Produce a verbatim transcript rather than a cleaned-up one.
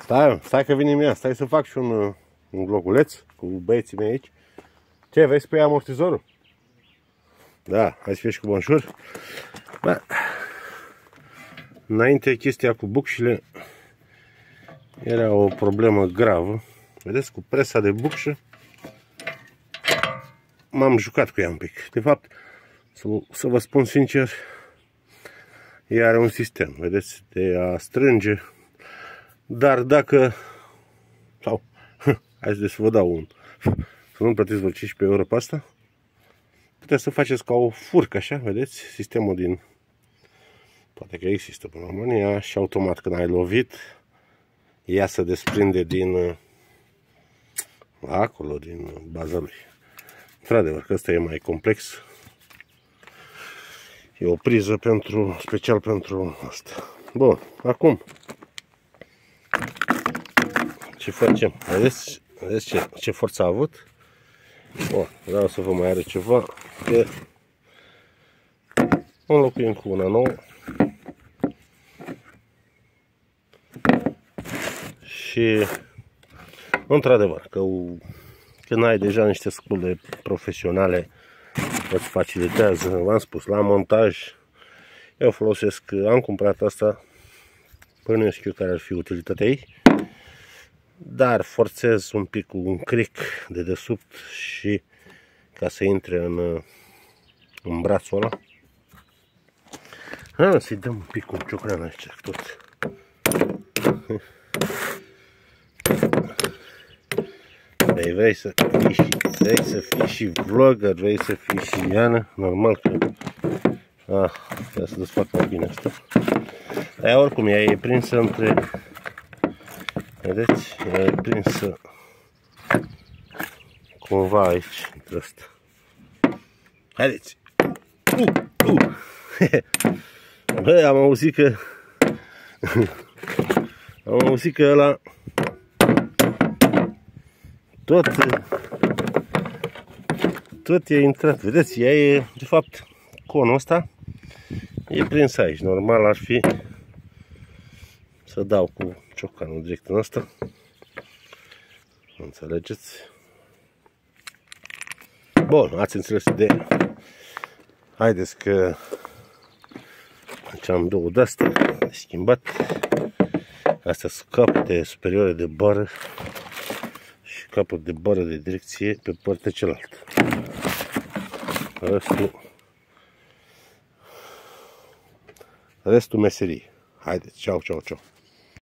Stai, stai că vine mea, stai să fac și un, un globuleț cu băieții mei aici. Ce, vezi pe amortizorul? Da, hai să fie și cu bonșur. Bă, înainte chestia cu bucșile era o problemă gravă. Vedeți, cu presa de bucșă m-am jucat cu ea un pic. De fapt, să, să vă spun sincer, ea are un sistem, vedeți, de a strânge. Dar dacă, sau, hai să vă dau un, să nu plătiți vreo cincisprezece euro pe asta, puteți să faceți ca o furcă, așa, vedeți, sistemul din, poate că există în România, și automat când ai lovit, ea se desprinde din acolo, din baza lui. Într-adevăr că ăsta e mai complex. E o priză pentru, special pentru asta. Bun, acum ce facem? Vedeți, vedeți ce, ce forță a avut? Bun, vreau să vă mai arăt ceva. Că înlocuim cu una nouă. Și într-adevăr că când ai deja niște scule profesionale, îți facilitează. V-am spus, la montaj eu folosesc, am cumpărat asta, până nu știu care ar fi utilitatea ei, dar forțez un pic cu un cric de desubt și ca să intre în, în brațul ăla. Ha, să-i dăm un pic cu ciocreana aici tot. Vrei, vrei să fii și, vrei să fii și vlogger, vrei să fii și Iana, normal că ah, trebuie să desfac mai bine asta. Aia oricum, ea e prinsă între, vedeți, ea e prinsă cumva aici, între asta. Haideți! Uh, uh. Băi, am auzit că am auzit că ăla tot tot e intrat, vedeți, ea e, de fapt, conul ăsta e prins aici, normal ar fi să dau cu ciocanul direct în asta, înțelegeți? Bun, ați înțeles ideea. Haideți că am două de-astea de schimbat. Astea sunt capete superioare de bară și capăt de bară de direcție pe partea cealaltă. Restul, restul meserie. Haideți, ceau, ceau, ceau.